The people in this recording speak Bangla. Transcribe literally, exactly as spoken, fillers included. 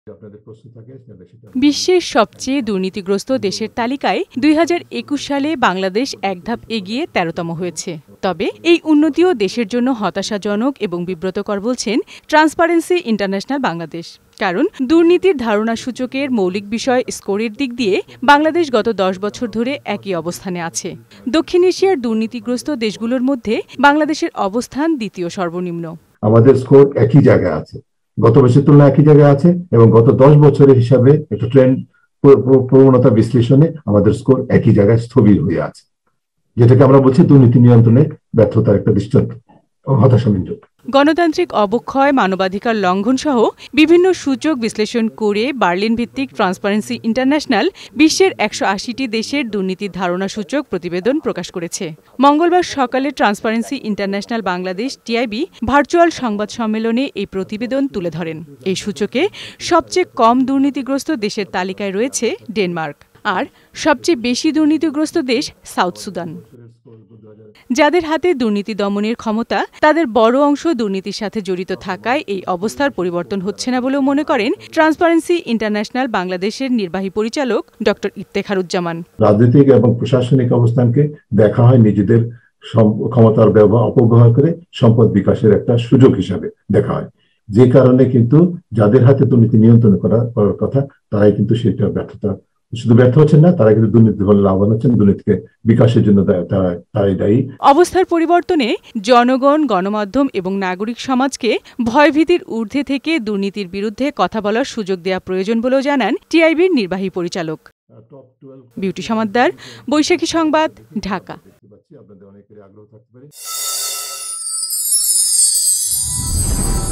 বিশ্বের সবচেয়ে দুর্নীতিগ্রস্ত দেশের তালিকায় দুই হাজার একুশ সালে বাংলাদেশ এক ধাপ এগিয়ে তেরোতম হয়েছে। তবে এই উন্নতিও দেশের জন্য হতাশাজনক এবং বিব্রতকর বলছেন ট্রান্সপারেন্সি ইন্টারন্যাশনাল বাংলাদেশ। কারণ দুর্নীতির ধারণা সূচকের মৌলিক বিষয় স্কোরের দিক দিয়ে বাংলাদেশ গত দশ বছর ধরে একই অবস্থানে আছে। দক্ষিণ এশিয়ার দুর্নীতিগ্রস্ত দেশগুলোর মধ্যে বাংলাদেশের অবস্থান দ্বিতীয় সর্বনিম্ন। আমাদের স্কোর একই জায়গায় আছে, গত বছরের তুলনায় একই জায়গায় আছে এবং গত দশ বছরের হিসাবে একটা ট্রেন্ড প্রবণতা বিশ্লেষণে আমাদের স্কোর একই জায়গায় স্থবির হয়ে আছে, যেটাকে আমরা বলছি দুর্নীতি নিয়ন্ত্রণে ব্যর্থতার একটা দৃষ্টান্ত ও হতাশাব্যঞ্জক। গণতান্ত্রিক অবক্ষয়, মানবাধিকার লঙ্ঘন সহ বিভিন্ন সূচক বিশ্লেষণ করে বার্লিন ভিত্তিক ট্রান্সপারেন্সি ইন্টারন্যাশনাল বিশ্বের একশো আশিটি দেশের দুর্নীতির ধারণা সূচক প্রতিবেদন প্রকাশ করেছে। মঙ্গলবার সকালে transparency international Bangladesh TIB virtual সংবাদ সম্মেলনে এই প্রতিবেদন তুলে ধরেন। এই সূচকে সবচেয়ে কম দুর্নীতিগ্রস্ত দেশের তালিকায় রয়েছে ডেনমার্ক, আর সবচেয়ে বেশি দুর্নীতিগ্রস্ত দেশ সাউথ সুদান। যাদের হাতে দুর্নীতি দমনের ক্ষমতা, তাদের বড় অংশ দুর্নীতির সাথে জড়িত থাকায় এই অবস্থার পরিবর্তন হচ্ছে না বলেও মনে করেন ট্রান্সপারেন্সি ইন্টারন্যাশনাল বাংলাদেশের নির্বাহী পরিচালক ডক্টর ইফতেখারুজ্জামান। রাজনৈতিক এবং প্রশাসনিক অবস্থানকে দেখা হয় নিজেদের ক্ষমতার ব্যবহার অপব্যবহার করে সম্পদ বিকাশের একটা সুযোগ হিসাবে দেখা হয়, যে কারণে কিন্তু যাদের হাতে দুর্নীতি নিয়ন্ত্রণ করার কথা তারাই কিন্তু সেটা ব্যর্থতা শুধু ব্যর্থ হচ্ছেন না, তারা কিন্তু দুর্নীতি ফলে লাভবান হচ্ছেন, দুর্নীতিকে বিকাশের জন্য তারাই দায়ী। অবস্থার পরিবর্তনে জনগণ, গণমাধ্যম এবং নাগরিক সমাজকে ভয়ভীতির ঊর্ধ্বে থেকে দুর্নীতির বিরুদ্ধে কথা বলার সুযোগ দেওয়া প্রয়োজন বলেও জানান টিআইবির নির্বাহী পরিচালক। বিউটি সমাদ্দার, বৈশাখী সংবাদ, ঢাকা। আপনাদের অনেকের আগ্রহ থাকতে পারে।